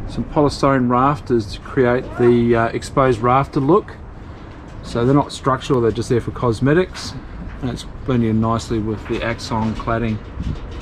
some polystyrene rafters to create the exposed rafter look. So they're not structural, they're just there for cosmetics, and it's blending in nicely with the Axon cladding